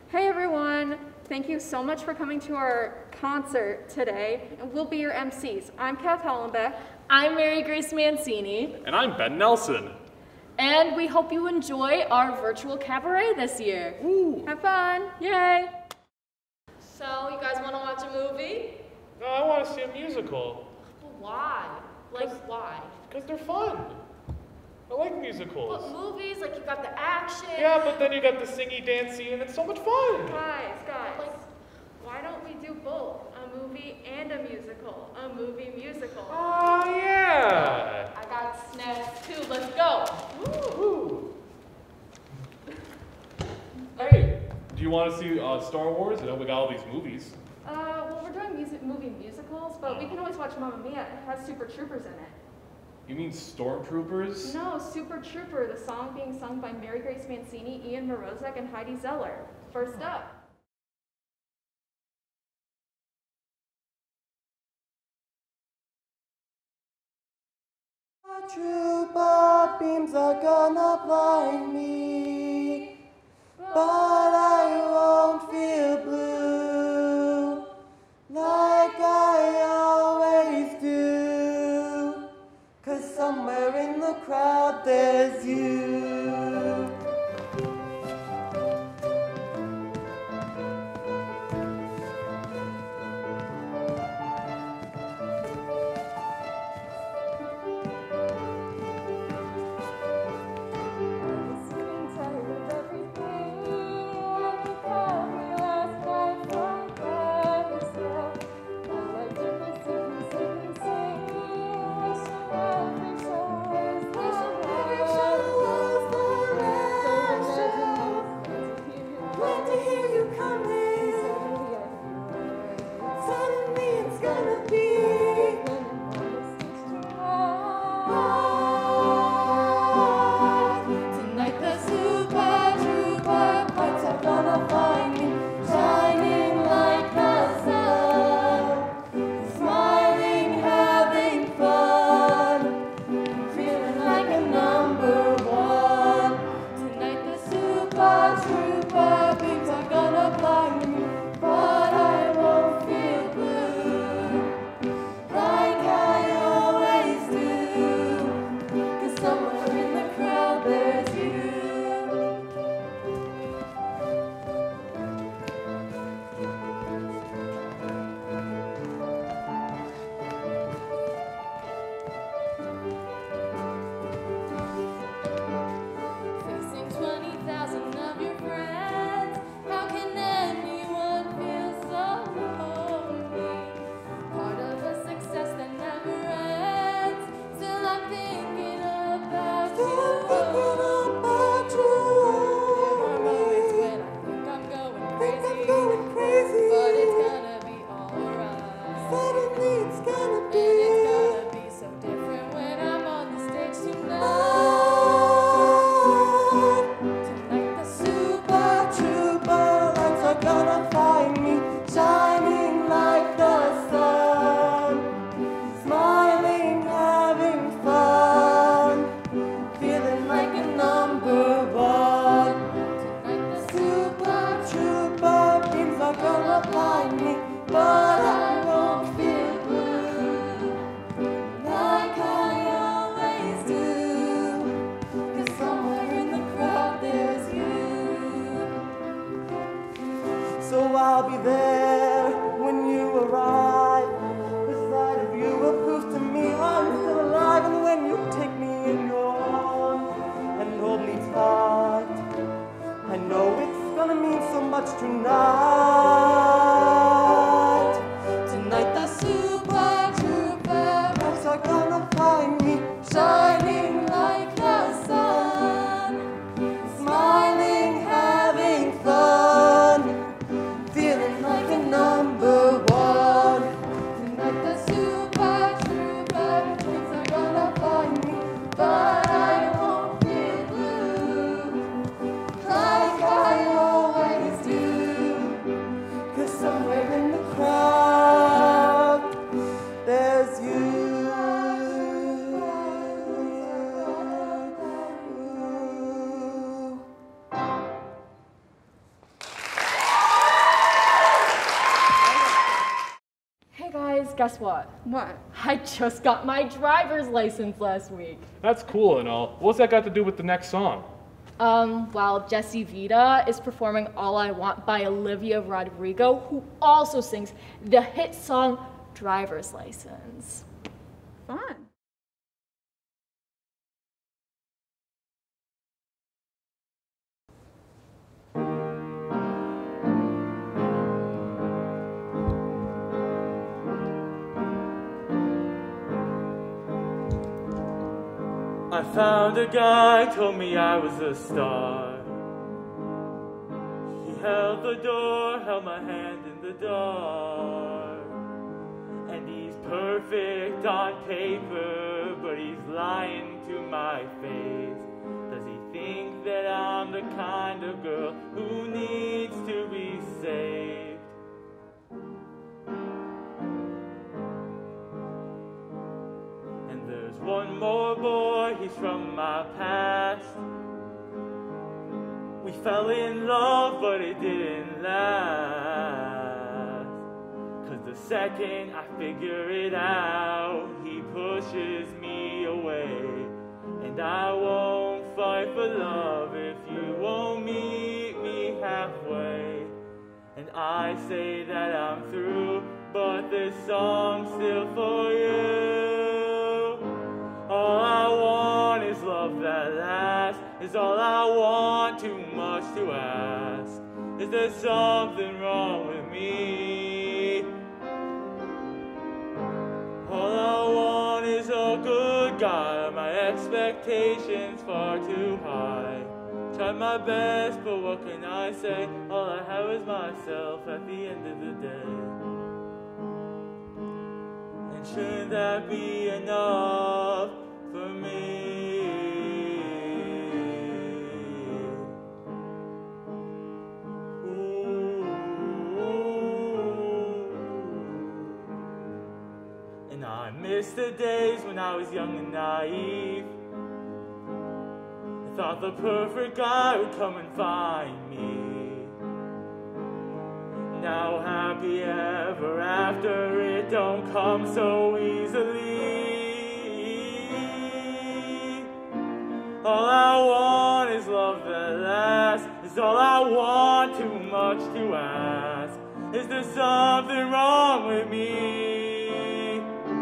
Hey everyone! Thank you so much for coming to our concert today, and we'll be your MCs. I'm Kath Hollembaek. I'm MaryGrace Mancini. And I'm Ben Nelson. And we hope you enjoy our virtual cabaret this year. Ooh. Have fun! Yay! So, you guys want to watch a movie? No, I want to see a musical. But why? Why? Because they're fun. I like musicals. But movies, like you got the action. Yeah, but then you got the singy, dancey, and it's so much fun. Guys, why don't we do both? A movie and a musical. A movie musical. Oh, yeah. I got snacks too. Let's go. Woo. Hey, do you want to see Star Wars? You know, we got all these movies. Well, we're doing movie musicals, but we can always watch Mamma Mia. It has Super Troopers in it. You mean Stormtroopers? No, Super Trooper, the song being sung by MaryGrace Mancini, Ian Morozek, and Heidi Zeller. First up. Trooper beams are gonna blind me, but I won't feel blue like I always do, 'cause somewhere in the crowd there's you. I'll be there when you arrive. The sight of you will prove to me I'm still alive. And when you take me in your arms and hold me tight, I know it's gonna mean so much tonight. Tonight the Super Trooper lights are gonna find me shining like the sun, smiling, having fun, feeling like a number one. Tonight the Super Trooper lights are gonna find me, but I won't feel blue like I always do. guess what? What? I just got my driver's license last week. That's cool and all. What's that got to do with the next song? Well, Jessie Vita is performing All I Want by Olivia Rodrigo, who also sings the hit song Driver's License. Fun. I found a guy, told me I was a star. He held the door, held my hand in the dark. And he's perfect on paper, but he's lying to my face. Does he think that I'm the kind of girl who needs to be saved? There's one more boy, he's from my past. We fell in love, but it didn't last. 'Cause the second I figure it out, he pushes me away. And I won't fight for love if you won't meet me halfway. And I say that I'm through, but this song's still for you. All I want is love that lasts, is all I want, too much to ask. Is there something wrong with me? All I want is a good guy, my expectations far too high. Tried my best, but what can I say? All I have is myself at the end of the day. And shouldn't that be enough for me? And I miss the days when I was young and naive. I thought the perfect guy would come and find me. Now happy ever after, it don't come so easily. All I want is love that lasts, is all I want, too much to ask. Is there something wrong with me?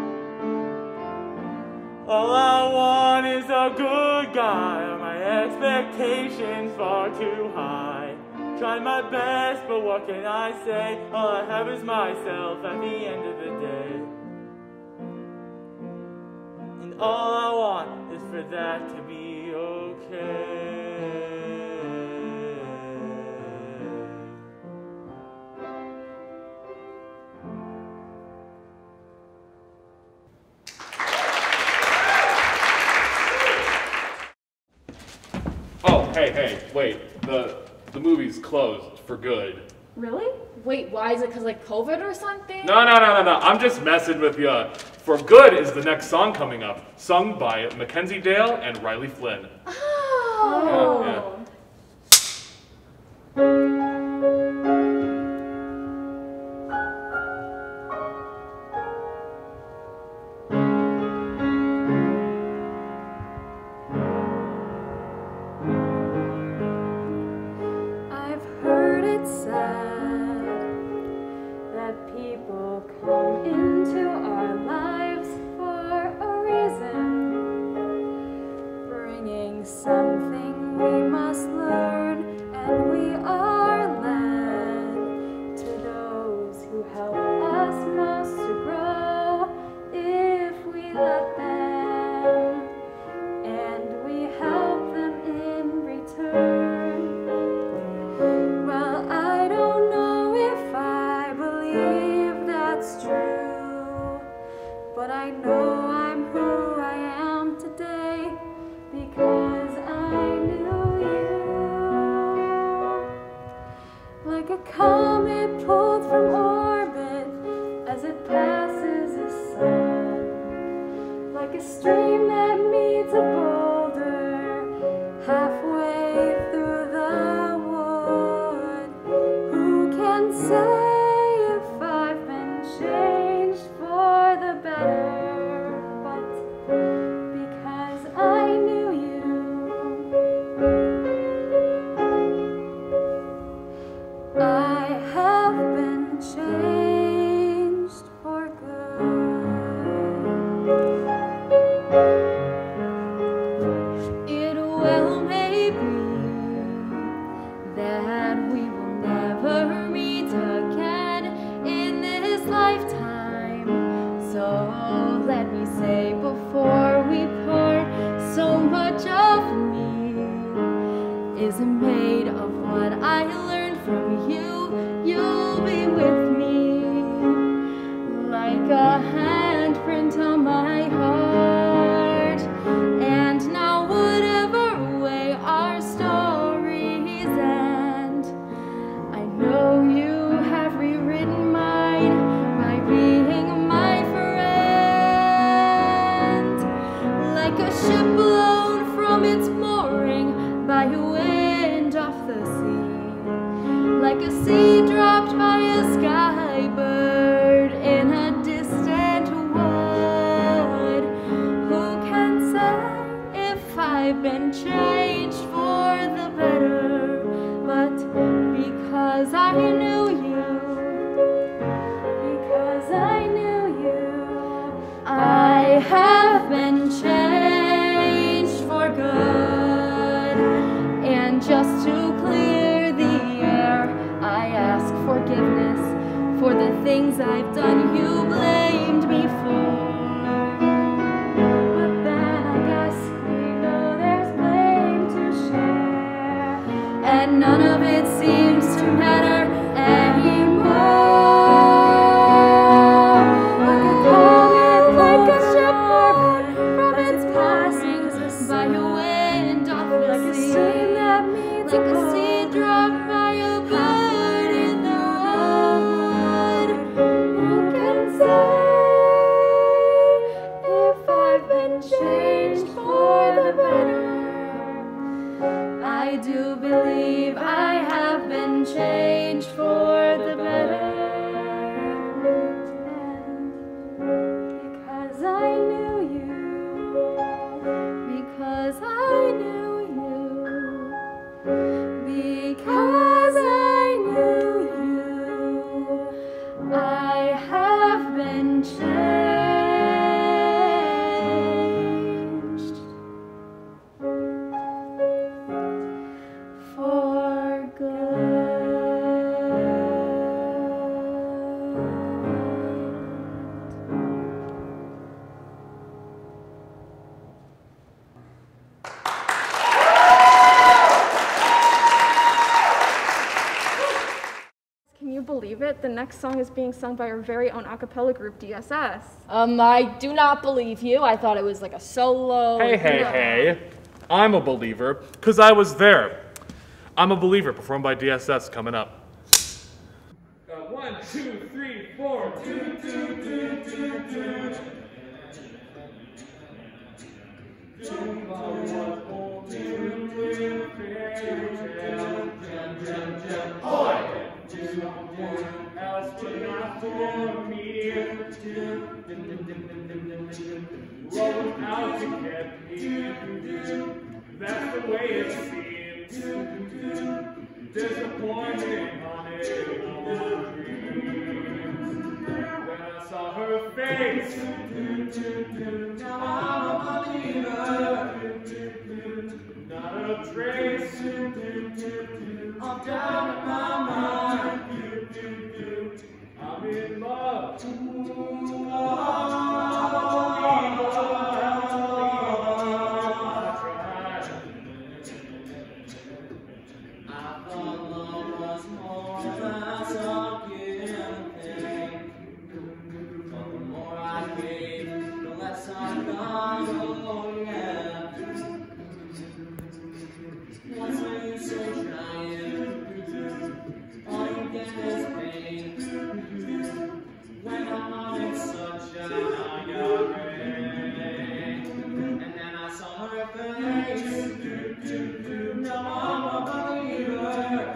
All I want is a good guy, my expectations far too high. Tried my best, but what can I say? All I have is myself at the end of the day. And all I want is for that to be okay. Oh, hey, wait. The movie's closed for good. Really? Wait, why is it? Because like COVID or something? No. I'm just messing with you. For Good is the next song coming up, sung by Mackenzie Dale and Riley Flynn. Oh. Yeah. Say if I've been changed for is made of what I learned from you. You'll be with me like a handprint on my heart. And now whatever way our stories end, I know you have rewritten mine by being my friend. Like a ship blown from its mooring by a wind off the sea, like a seed dropped by a sky bird in a distant wood. Who can say if I've been changed for the better? But because I knew you, because I knew you, I have been changed for good. And just to clear the air, I ask forgiveness for the things I've done you blamed me for. But then I guess we know there's blame to share, and none of it seems to matter anymore. I could call it like a ship from its passing by a wind off the sea, like a seed dropped by a bird in the wood. Who can say if I've been changed for the better? I do believe I have been changed for the better. Because I knew you, because I knew you, because I knew you, I have been changed for good. Can you believe it? The next song is being sung by our very own a cappella group, DSS. I do not believe you. I thought it was like a solo. Hey. I'm a believer, because I was there. I'm a believer, performed by DSS, coming up. 1, 2, 3, 4. Else but not for me. What was out to get me? That's the way it seems. Disappointing, honey, all dreams. When I saw her face, now I'm a believer. Not a trace of doubt in my mind. I'm in love. Now I'm a believer.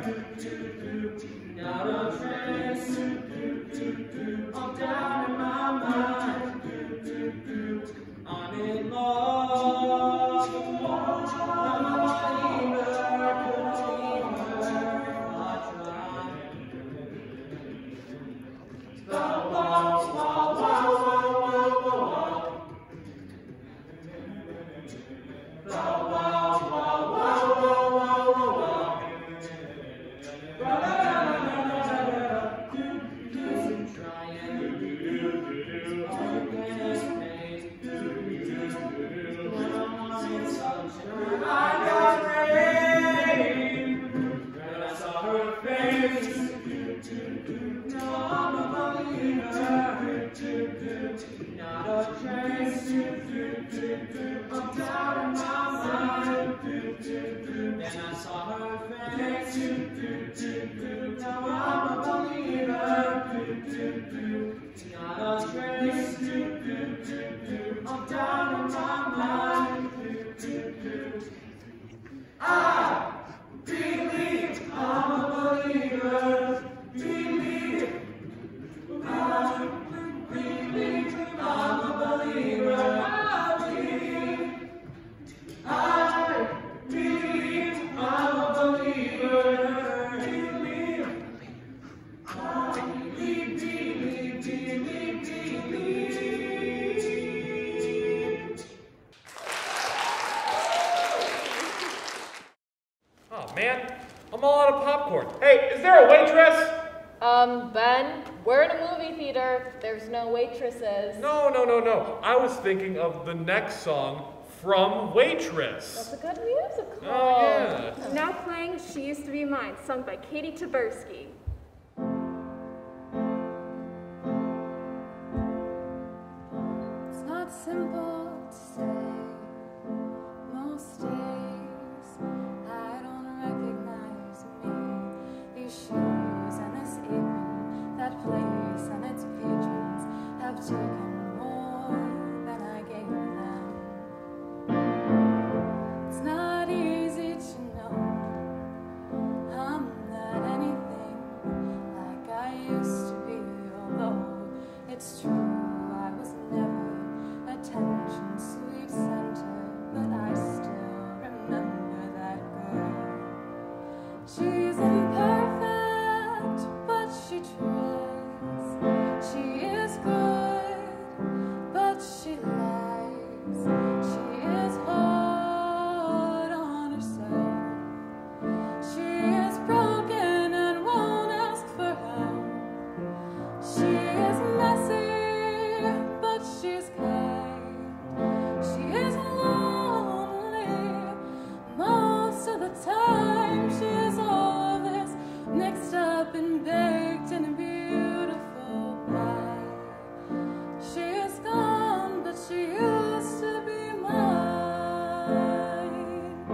I'm down in my mind. Then I saw her face. Now I'm a believer. Not a trace. I'm down in my mind. I believe I'm a believer. Believe. I believe I'm a believer. I believe I'm a believer. Oh man, I'm all out of popcorn. Hey, is there a waitress? Ben, we're in a movie theater. There's no waitresses. No. I was thinking of the next song from Waitress. That's a good musical. Oh yeah. Now playing She Used to Be Mine, sung by Katie Taberski. It's not simple to say. Most days I don't recognize me. These shoes and this apron, that place and its patrons have taken more than I gave them. It's not easy to know I'm not anything like I used to be, although it's true I was never attention sweet center, but I still remember that girl. She's imperfect, but she tries. She is good, but she lies. She is hard on herself. She is broken and won't ask for help. She is messy, but she's kind. She is lonely most of the time. She is all of this mixed up and baked in a beautiful pie. She is gone, but she used to be mine.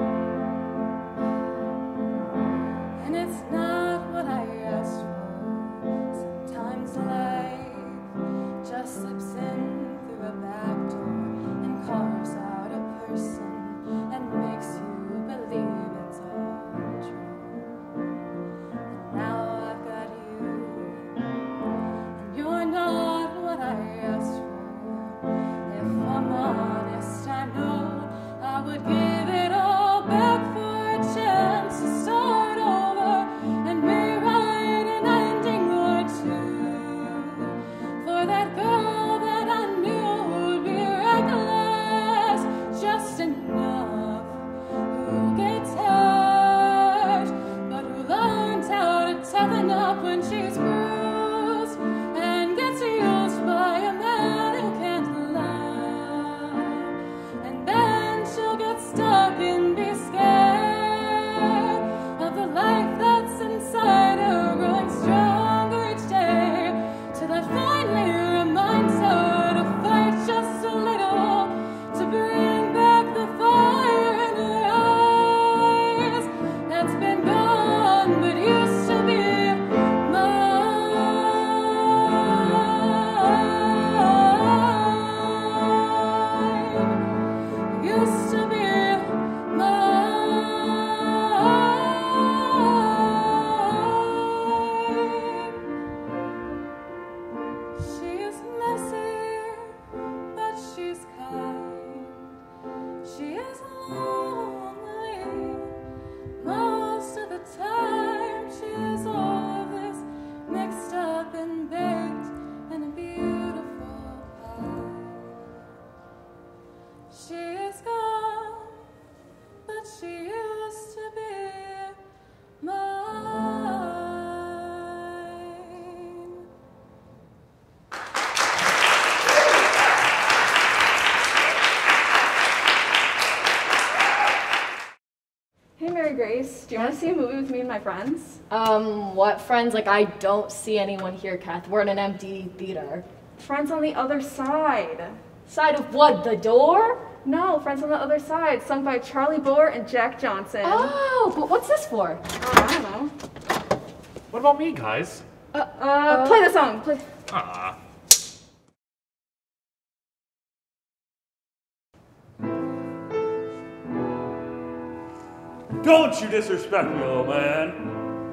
And it's not what I asked for. Sometimes life just slips in through a back door and carves out a person and makes you believe it's all true. And now I've got you, and you're not what I asked for. If I'm honest, I know I would give it all back for a chance to start over and rewrite an ending or two for that girl that I knew would be reckless, just enough, who gets hurt, but who learns how to toughen up when she's bruised and gets used by a man who can't love. And then she'll get stuck and be scared of the life that's inside her, growing stronger each day, till that finally reminds her to fight just a little, to bring back the fire in her eyes that's been gone but used to be mine. Used to be mine. She is messy, but she's kind. She is lonely most of the time. She is all of this mixed up and baked in a beautiful pie. She is gone, but she used to be mine. Hey Mary Grace, do you want to see a movie with me and my friends? What friends? Like, I don't see anyone here, Kath. We're in an empty theater. Friends on the other side. Side of what, the door? No, Friends on the Other Side, sung by Charlie Bohr and Jack Johnson. Oh, but what's this for? I don't know. What about me, guys? Play the song, play. Ah. Don't you disrespect me, little man.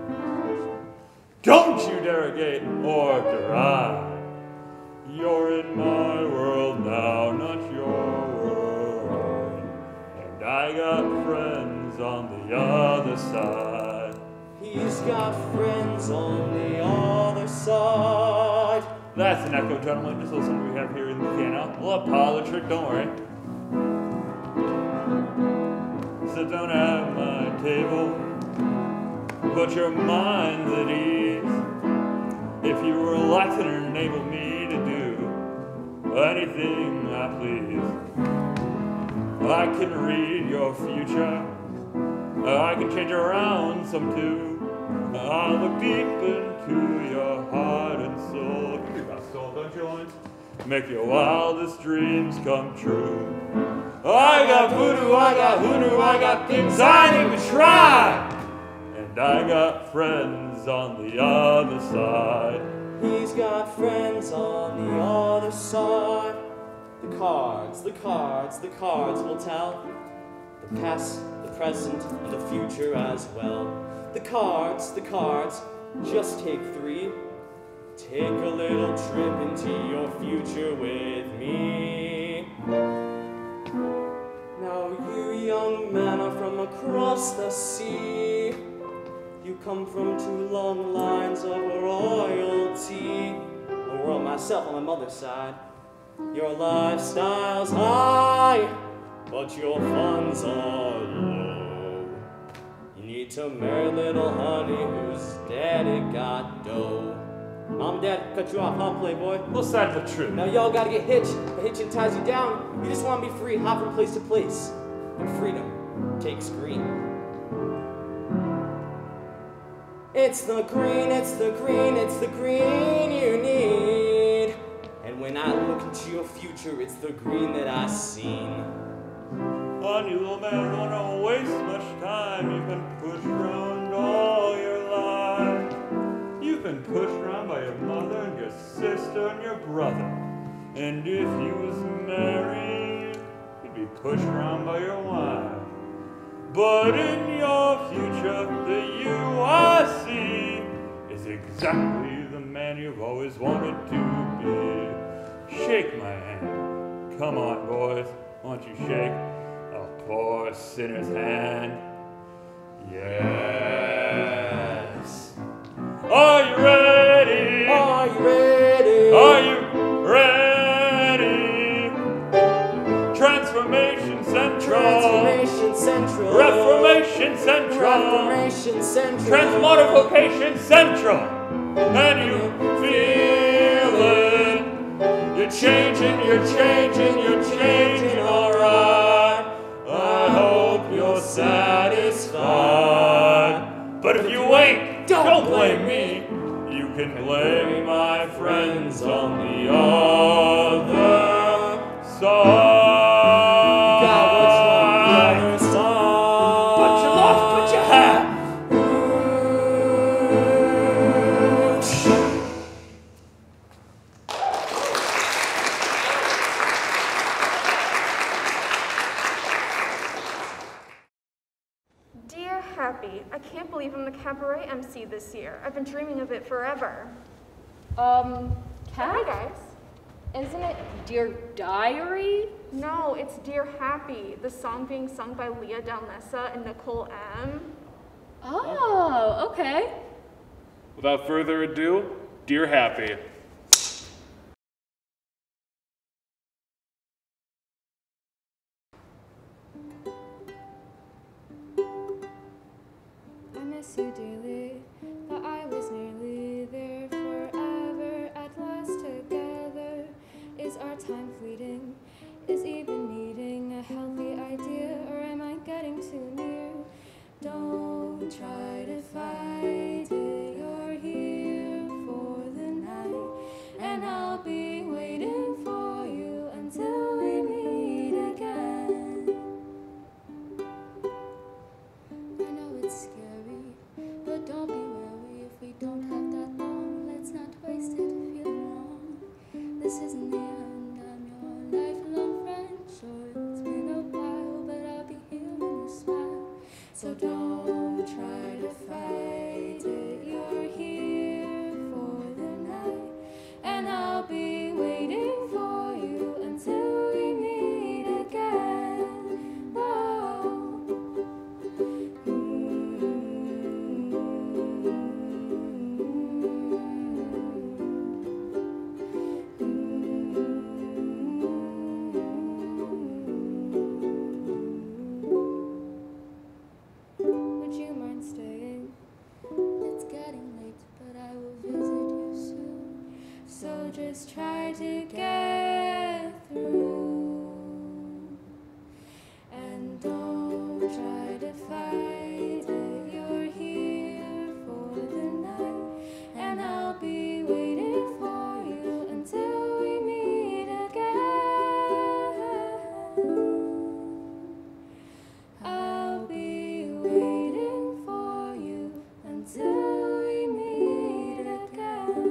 Don't you derogate or deride. You're in my world now, not your world. And I got friends on the other side. He's got friends on the other side. That's an echo, gentlemen. Just listen we have here in the piano. We'll have pile the trick, don't worry. Sit down at my table. Put your mind at ease. If you relax and enable me to do anything I please. I can read your future. I can change around some too. I'll look deep into your heart and soul. You got soul, don't you, Lawrence? Make your wildest dreams come true. I got voodoo, I got hoodoo, I got things I need to try. And I got friends on the other side. He's got friends on the other side. The cards, the cards, the cards will tell. The past, the present, and the future as well. The cards, just take 3. Take a little trip into your future with me. Now you young men are from across the sea. You come from 2 long lines of royalty. A royal myself on my mother's side. Your lifestyle's high, but your funds are low. You need to marry little honey whose daddy got dough. Mom and Dad cut you off, huh, playboy? What's that the truth? Now y'all gotta get hitched. The hitching ties you down. You just wanna be free, hop from place to place. And freedom takes green. It's the green, it's the green, it's the green you need. And when I look into your future, it's the green that I seen. Honey, little man, don't waste much time. You've been pushed around all your life. You've been pushed around by your mother and your sister and your brother. And if you was married, you'd be pushed around by your wife. But in your future, the you I see is exactly the man you've always wanted to be. Shake my hand. Come on, boys. Why don't you shake a poor sinner's hand? Yes. Are you ready? Are you ready? Are you ready? Transformation Central. Transformation Central. Reformation Central. Reformation Central. Transmogrification Central. And you feel it. You're changing, you're changing, you're changing, alright. I hope you're satisfied. But if you ain't, don't blame me. You can blame my friends on the other side. God, what's on the other side? But you lost what you had. Dear Happy, I can't believe I'm the cabaret MC this year. I've been dreaming of it forever. Hi, Kath? guys. Isn't it Dear Diary? No, it's Dear Happy, the song being sung by Leah Dalnessa and Nicole M. Oh, okay. Without further ado, Dear Happy. I miss you dearly, thought I was nearly there forever, at last together. Is our time fleeting? Is even meeting a healthy idea, or am I getting too near? Don't try to fight it, you're here for the night, and I'll be waiting for you until just try to get through. And don't try to fight that you're here for the night. And I'll be waiting for you until we meet again. I'll be waiting for you until we meet again.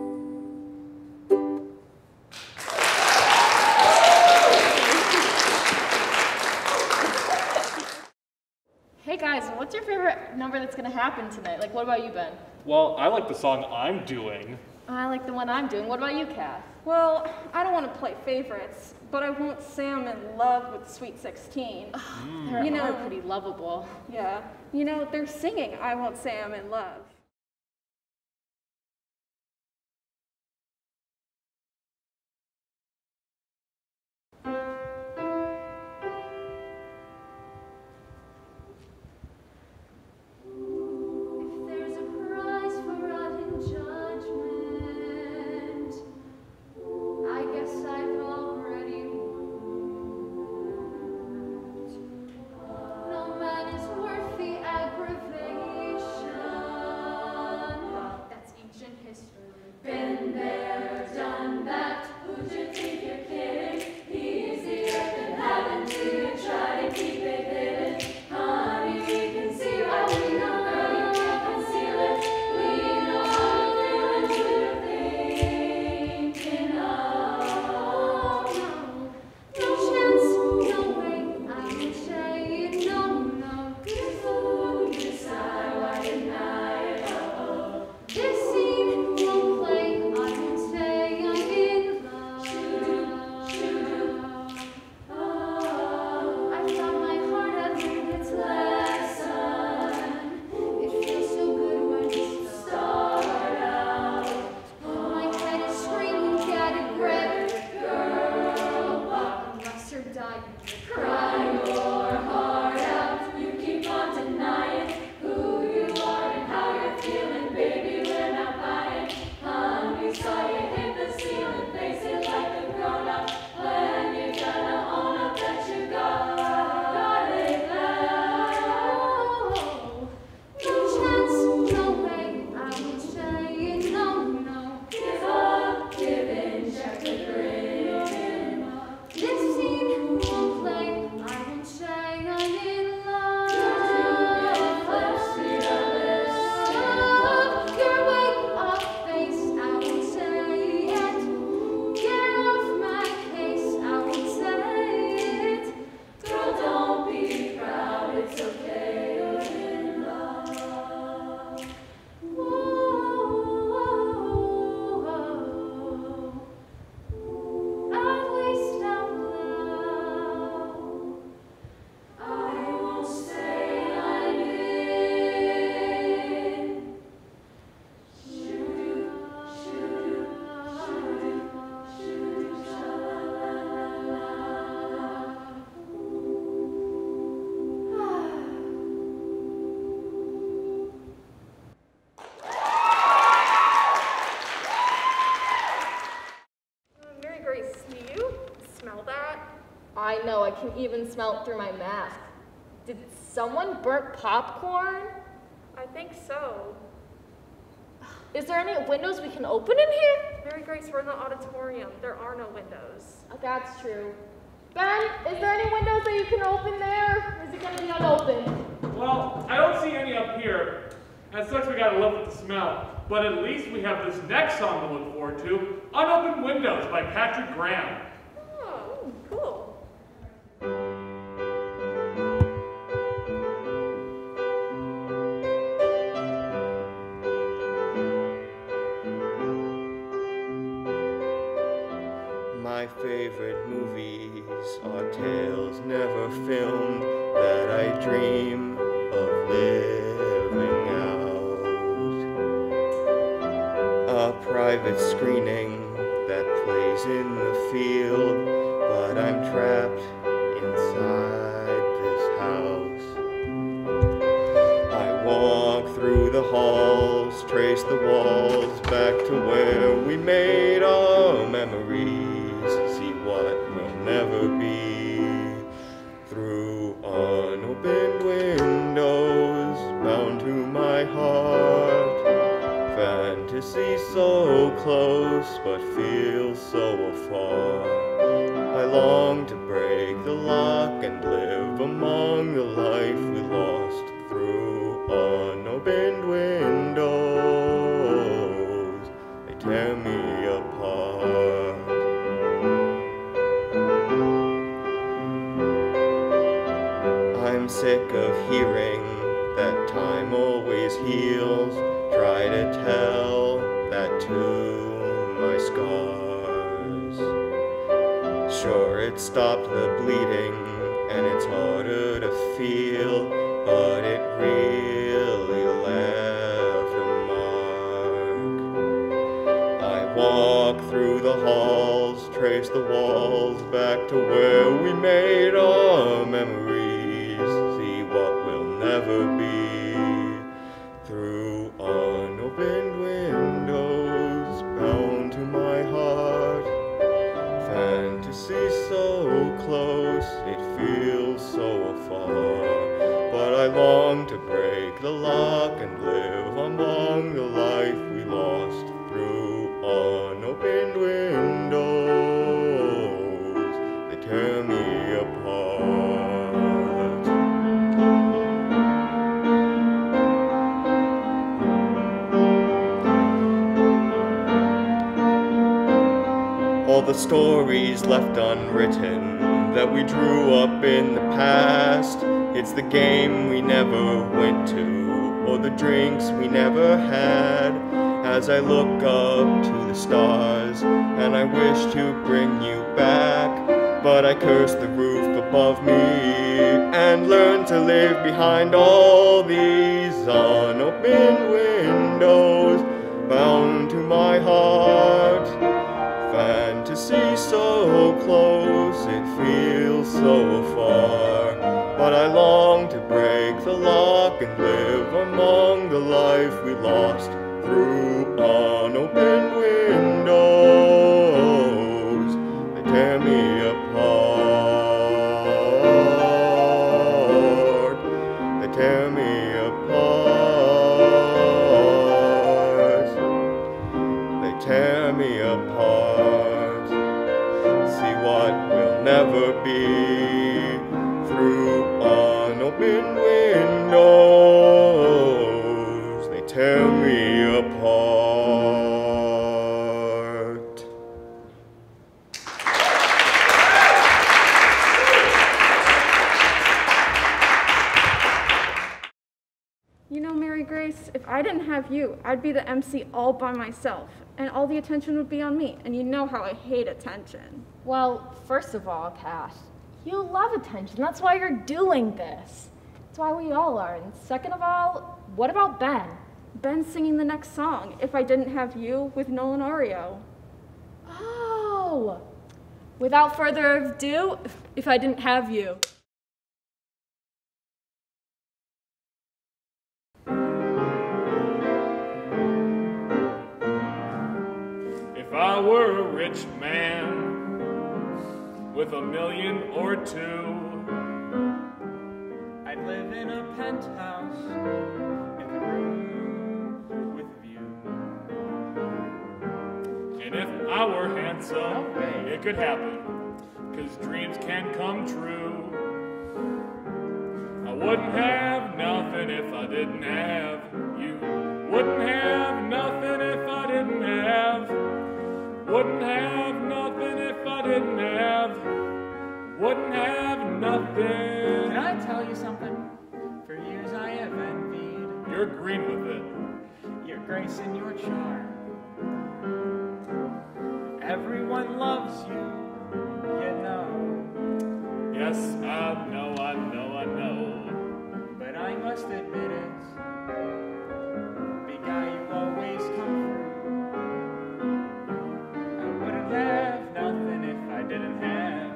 Hey guys, what's your favorite number that's gonna happen tonight? Like, what about you, Ben? Well, I like the song I'm doing. I like the one I'm doing. What about you, Kath? Well, I don't want to play favorites, but I won't say I'm in love with Sweet 16. They're You know- pretty lovable. Yeah, you know, they're singing I Won't Say I'm in Love. If there's a prize for rotten judgment, I guess I've already won. No man is worth the aggravation. That's ancient history. Been there, done that. Who'd you think you're kidding? Easier than having to try to keep it hidden. Honey, we can see right we know, girl, you can't conceal it. We know how you're feeling, who you're thinking of. No chance, no way, I can say it, no, no. Good food, decide why deny it, oh. This scene won't play, I can say I'm in love. I thought my heart had learned its lesson. It feels so good when you start out. My head is screaming, get it, grab it, girl. Unless you're dying, cry your heart out. You keep on denying who you are and how you're feeling, baby. We're not buying. Honey, saw you hit the ceiling, face it like a grown-up. When you gonna own up that you got it now? No chance, no way, I would say it, no, no. Give up, give in, check the grin. This scene won't play, I would say I'm in love. Your way off face, I would say it. Get off my case, I would say it. Girl, don't be proud, it's okay, you're in love. Whoa, at least out loud. I won't say I'm in. Mary Grace, do you smell that? I know, I can even smell it through my mask. Did someone burn popcorn? I think so. Is there any windows we can open in here? Mary Grace, we're in the auditorium. There are no windows. Oh, that's true. Ben, is there any windows that you can open there? Or is it gonna be unopened? Well, I don't see any up here. As such, we gotta live with the smell. But at least we have this next song to look forward to, Unopened Windows by Patrick Graham. Oh, cool. My favorite movies are tales never filmed that I dream of living out. A private screening that plays in the field, but I'm trapped inside this house. I walk through the halls halls, trace the walls back to where we made our memories. See what will never be. Through unopened windows, bound to my heart. Fantasy so close, but feels so afar. I long to break the lock and live among the life we lost. Through unopened windows, they tear me apart. I'm sick of hearing that time always heals. Try to tell that to my scars. Sure, it stopped the bleeding and it's harder to feel, but it really left a mark. I walk through the halls, trace the walls back to where we made our memories. See what will never be. Through unopened windows, bound to my heart. Fantasy so close, it feels so afar. But I long to break the lock and live among the life we lost. Through unopened windows, they tear me apart. All the stories left unwritten that we drew up in the past. It's the game we never went to, or the drinks we never had. As I look up to the stars, and I wish to bring you back, but I curse the roof above me, and learn to live behind all these unopened windows, bound to my heart. Fantasy so close, it feels so afar. But I long to break the lock and live among the life we lost. Through unopened windows, they tear me apart. They tear me apart. They tear me apart. See what will never be. Through unopened windows, they tear me apart. You know, Mary Grace, if I didn't have you, I'd be the MC all by myself, and all the attention would be on me, and you know how I hate attention. Well, first of all, Kath, you love attention. That's why you're doing this. That's why we all are. And second of all, what about Ben? Ben's singing the next song, If I Didn't Have You, with Nolan Ario. Oh! Without further ado, If I Didn't Have You. If I were a rich man with $1 million or $2 million, I'd live in a penthouse in a room with a view. and if I were handsome, it could happen, 'cause dreams can come true. I wouldn't have nothing if I didn't have you. Wouldn't have nothing if I didn't have. Wouldn't have nothing if I didn't have. Wouldn't have nothing. Can I tell you something? For years I have envied You're green with it. your grace and your charm. Everyone loves you, you know. Yes, I know, I know, I know. But I must admit it, big guy, you always come through. I wouldn't have nothing if I didn't have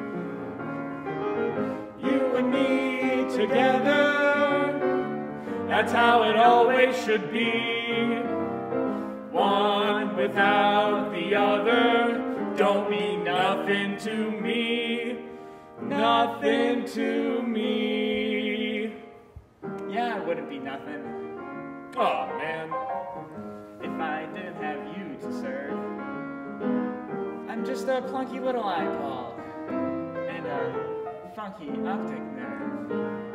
you. You and me together, That's how it always should be. One without the other don't mean nothing to me. Nothing to me. Yeah, it wouldn't be nothing Oh man. if I didn't have you to serve. I'm just a plunky little eyeball and a funky optic nerve.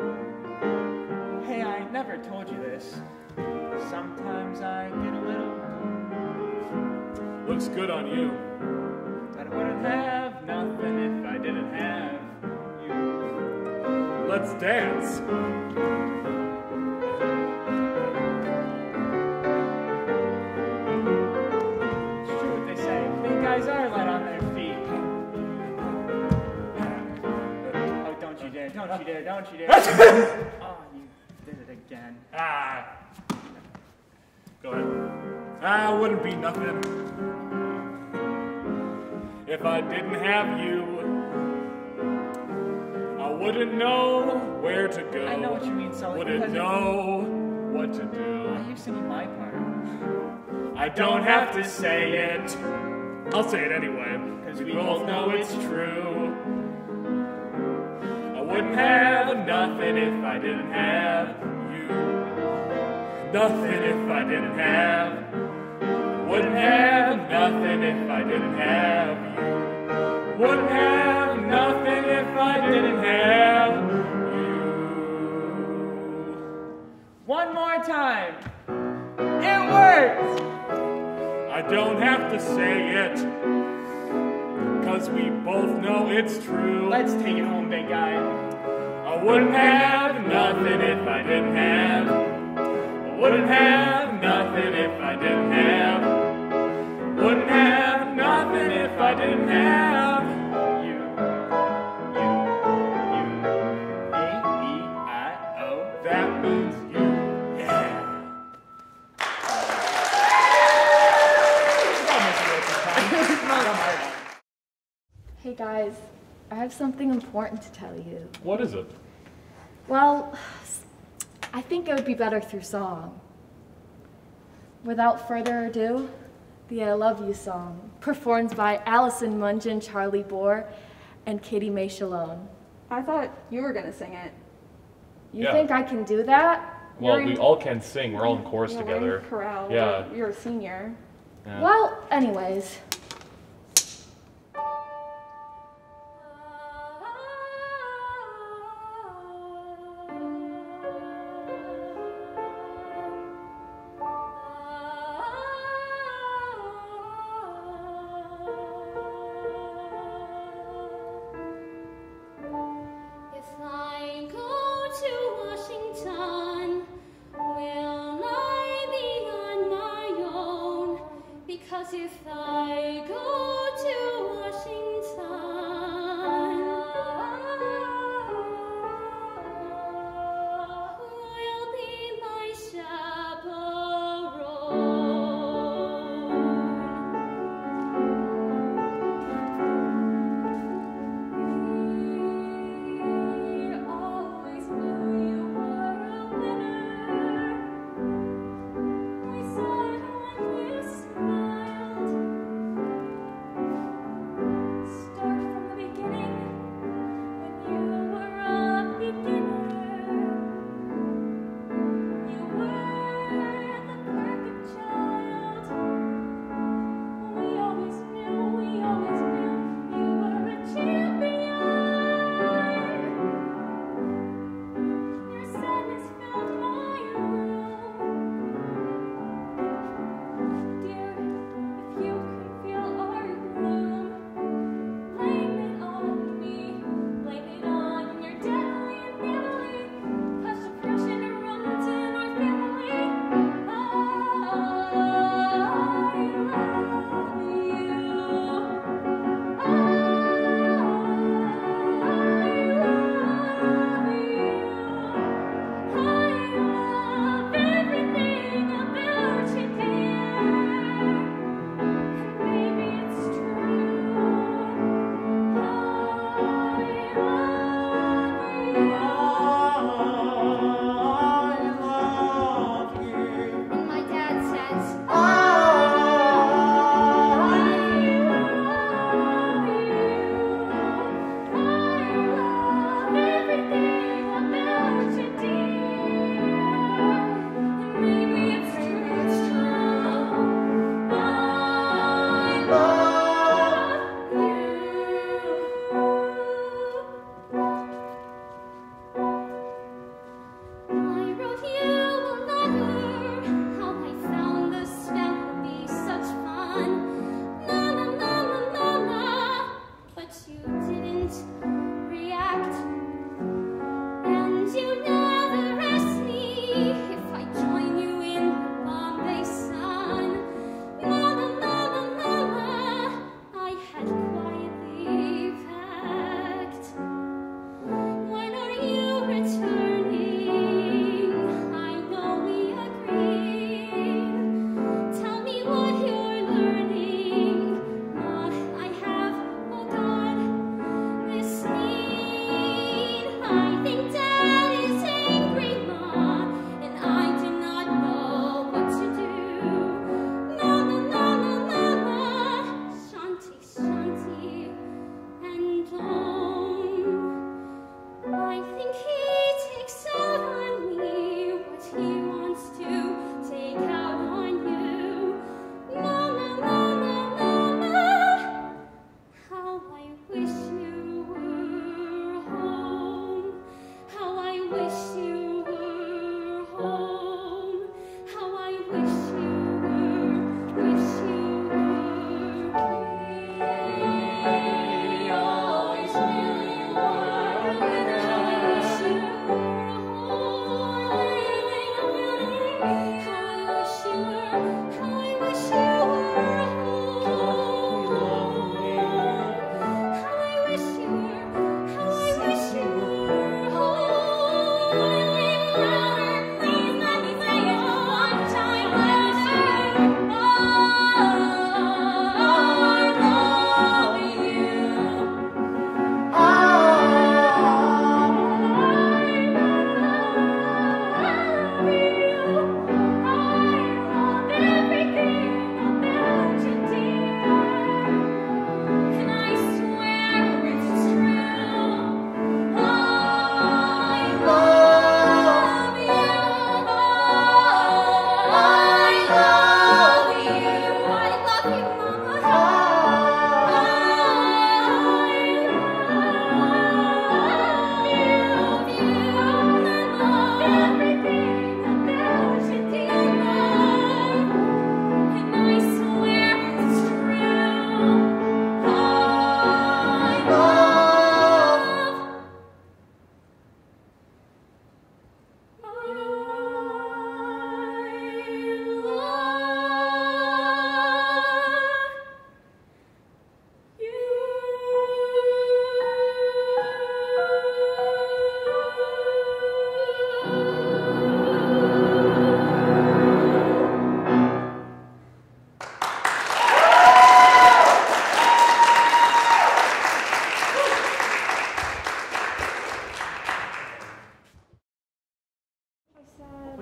Hey, I never told you this. Sometimes I get a little blue, Looks good on you. but I wouldn't have nothing if I didn't have you. Let's dance. It's true what they say. Big guys are light on their feet. Oh, don't you dare, don't you dare, don't you dare. Oh, you did it again. Go ahead. Wouldn't be nothing if I didn't have you. I wouldn't know where to go. I know what you mean, Sully. Wouldn't because know what to do. I used to be my part. I don't have to say it. I'll say it anyway. Because we both know it's true. I wouldn't have nothing if I didn't have you. Nothing if I didn't have. Wouldn't have nothing if I didn't have you. Wouldn't have nothing if I didn't have you. One more time. It worked! I don't have to say it, 'cause we both know it's true. Let's take it home, big guy. I wouldn't have nothing if I didn't have. I wouldn't have nothing if I didn't have. Wouldn't have nothing if I didn't have You. A-E-I-O. that means you. Yeah. Hey guys, I have something important to tell you. What is it? Well, I think it would be better through song. Without further ado, the I Love You song, performed by Allison Mungeon, Charlie Bohr, and Katie Mae Shalone. I thought you were gonna sing it. You Yeah. think I can do that? Well, You're we in- all can sing. We're all in chorus Yeah, together. We're in chorale. Yeah. You're a senior. Yeah. Well, anyways. If I go to Washington, will I be on my own? Because if I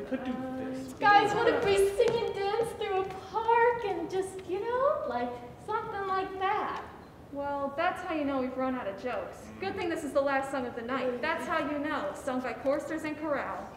could do this. Guys, what if we sing and dance through a park and just, you know, like something like that? Well, that's how you know we've run out of jokes. Good thing this is the last song of the night. That's how you know. Sung by choristers and chorale.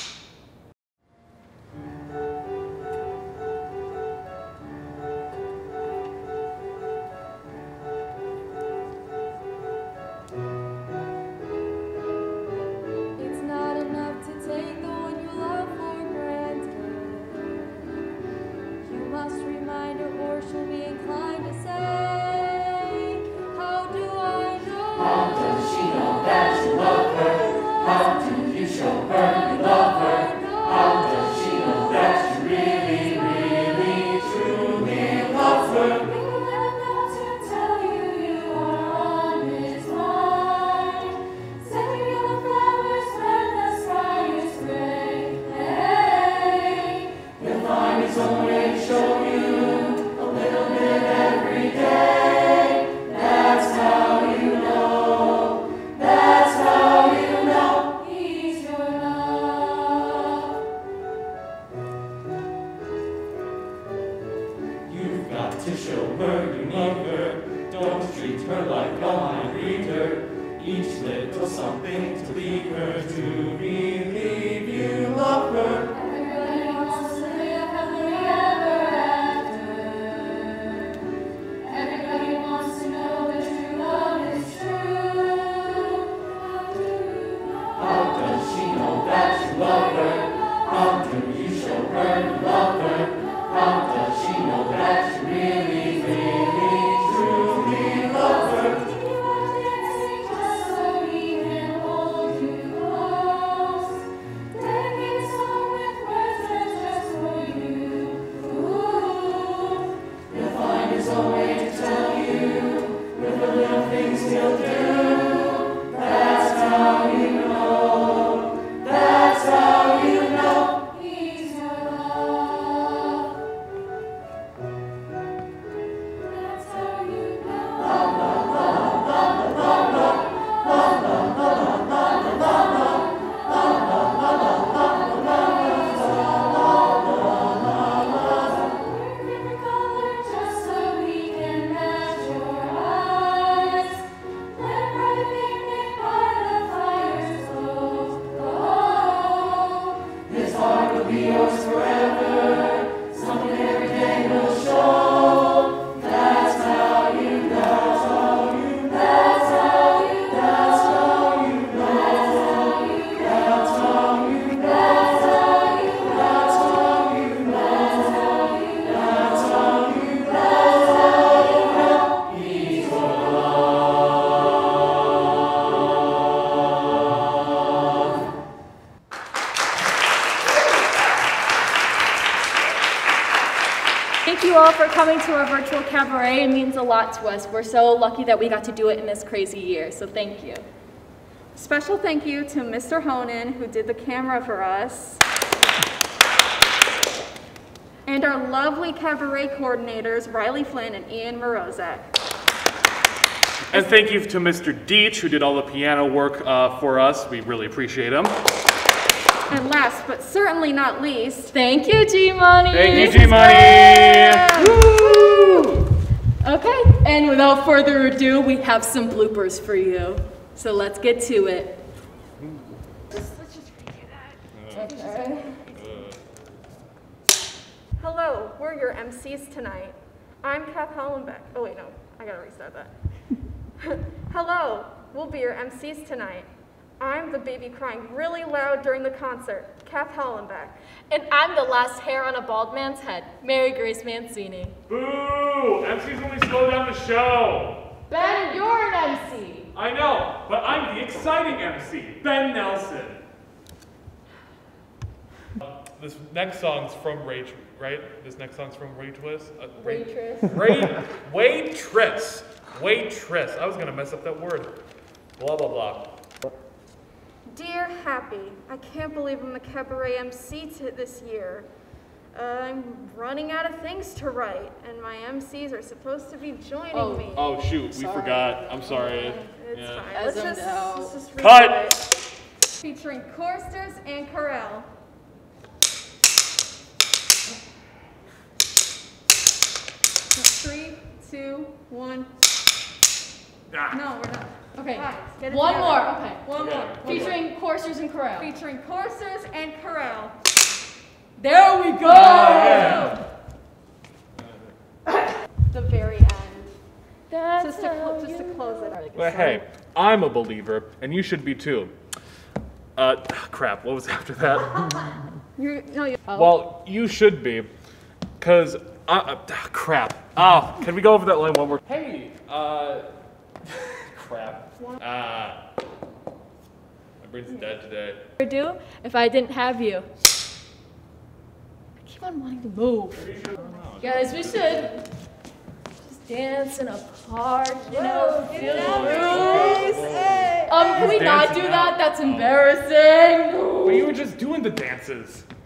It's not enough to take the one you love for granted. You must remind her or she'll be inclined to say, how do I know? How does she know that you love her? How do you show her you love her? How does she know that you really, really, truly love her? We will never know to tell you you are on his mind. Send you yellow flowers when the sky is gray. Hey, He'll find his own way to show you a little bit every day. That's how you know. That's how you know. he's your love. You've got to show her you need her. Don't treat her like a mind reader. Each little something to lead her to believe you love her. Everybody wants to live happily ever after. Everybody wants to know that true love is true. How do you know? How does she know that you love her? How do you show her you love her? How does she know that you really, really, truly love her? You are dancing just so we can hold you close. Dedicate a song with words that's just for you. Ooh. He'll find his own way to tell you with the little things he'll do. That's how you know. That's how you know. He's your love. That's how you know. Wear different color just so we can match your eyes. Let private picnic by the fire's glow. Oh. His heart will be yours forever. Something every day will show. That's how you know. That's how you know. That's how you know. That's how you know. That's how you know. That's how you know. That's how you know. That's how you know. That's how you know. That's how you know. He's your love. Thank you all for coming to our virtual cabaret. It means a lot to us. We're so lucky that we got to do it in this crazy year, so thank you. Special thank you to Mr. Honan, who did the camera for us. And our lovely cabaret coordinators, Riley Flynn and Ian Morozek. And thank you to Mr. Deach, who did all the piano work for us. We really appreciate him. And last but certainly not least, Thank you, G-Money. Thank you, G-Money. Woo! Okay, and without further ado, we have some bloopers for you. So let's get to it. let's just redo that. Okay. Hello, we're your MCs tonight. I'm Kath Hollembaek. Oh wait, no, I gotta restart that. Hello, we'll be your MCs tonight. I'm the baby crying really loud during the concert, Kath Hollembaek. And I'm the last hair on a bald man's head, MaryGrace Mancini. Boo! MCs only slow down the show. Ben, you're an MC. I know, but I'm the exciting MC, Ben Nelson. This next song's from Rage, right? This next song's from Waitress. Waitress. Waitress. I was gonna mess up that word. Blah, blah, blah. Dear Happy, I can't believe I'm the cabaret MC this year. I'm running out of things to write, and my MCs are supposed to be joining me. Oh shoot, we forgot. I'm sorry. It's fine. As Let's of just now. redo Cut! it. Featuring choristers and chorale. 1. Ah. No, we're not. Okay, Guys, get it one together. more. Okay, One more. featuring choristers and chorale. Featuring choristers and chorale. There we go. Yeah. The very end. That's Just to close it. Well, hey, I'm a believer, and you should be too. Crap, what was after that? Well, you should be, because, crap. Oh, can we go over that line one more? Hey, crap. My brain's dead today. Do if I didn't have you. I keep on wanting to move. Guys, we should just dance in a park, you know, feel the breeze. Can we not do that? That's embarrassing. But you were just doing the dances.